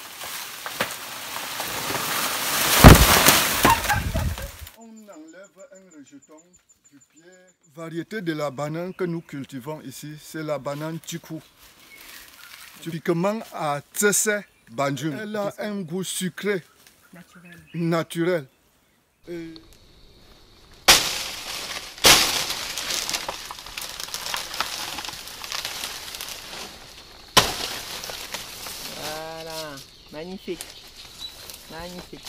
On enlève un rejeton du pied. La variété de la banane que nous cultivons ici, c'est la banane Tchikou. Typiquement à Tsese Banjum. Elle a un goût sucré, naturel. Et voilà, magnifique, magnifique.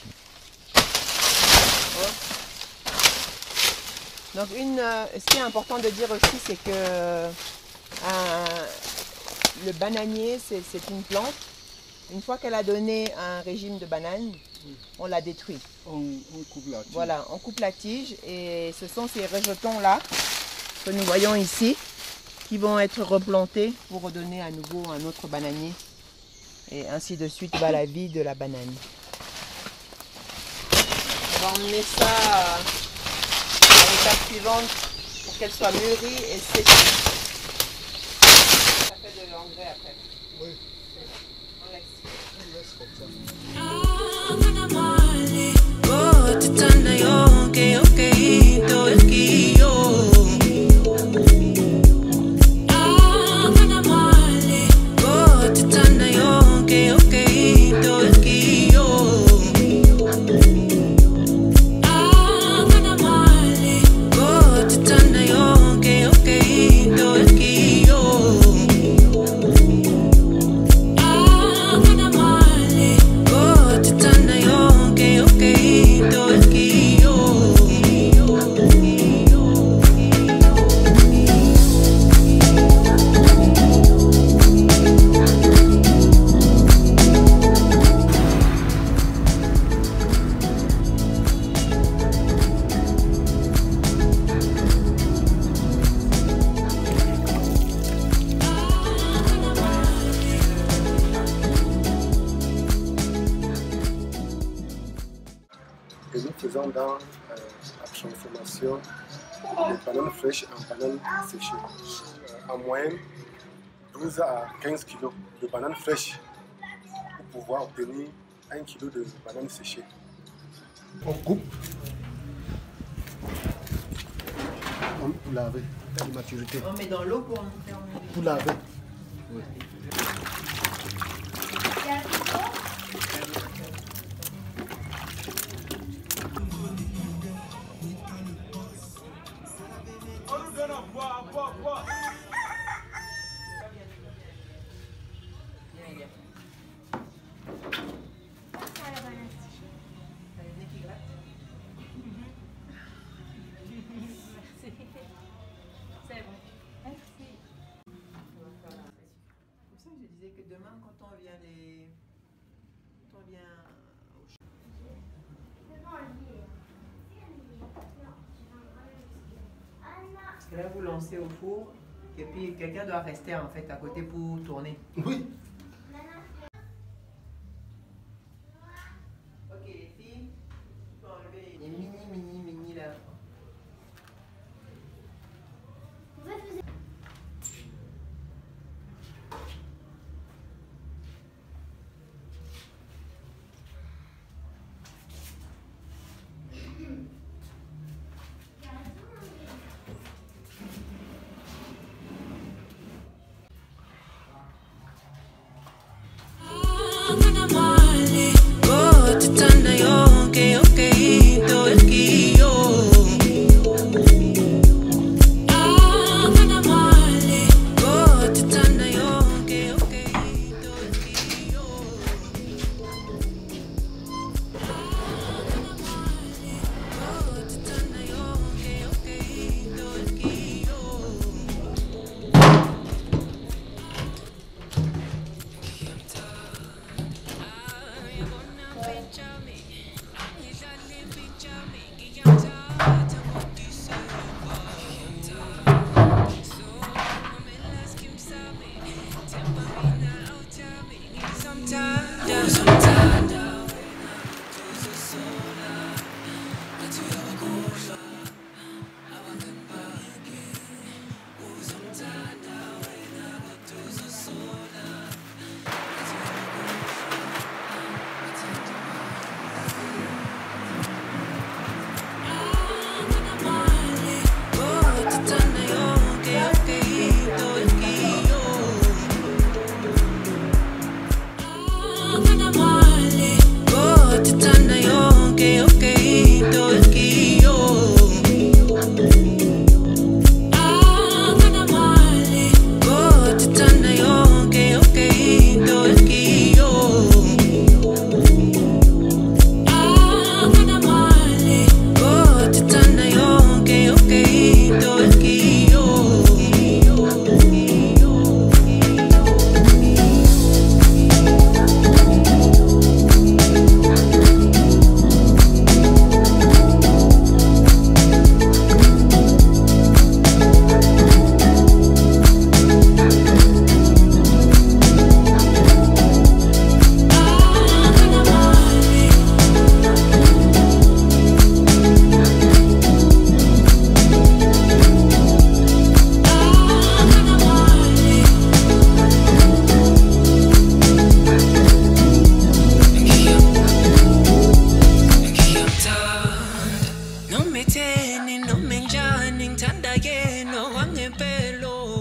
Oh. Donc ce qui est important de dire aussi, c'est que le bananier, c'est une plante. Une fois qu'elle a donné un régime de banane, on la détruit. on coupe la tige. Voilà, on coupe la tige et ce sont ces rejetons-là que nous voyons ici qui vont être replantés pour redonner à nouveau un autre bananier. Et ainsi de suite va la vie de la banane. On va emmener ça à l'étape suivante pour qu'elle soit mûrie et séchée. Ça fait de l'engrais après. Oui. On laisse. On laisse comme ça. Que nous faisons dans la transformation des bananes fraîches en bananes séchées. En moyenne, 12 à 15 kg de bananes fraîches pour pouvoir obtenir 1 kg de bananes séchées. On coupe pour laver, à la maturité. On met dans l'eau Pour laver. Oui. Demain, quand on vient Parce que là, vous lancez au four et puis quelqu'un doit rester en fait à côté pour tourner. Oui. Ok, les filles, tu peux enlever les mini là. No me tiene, no me llanen, tanda lleno, van en pelo.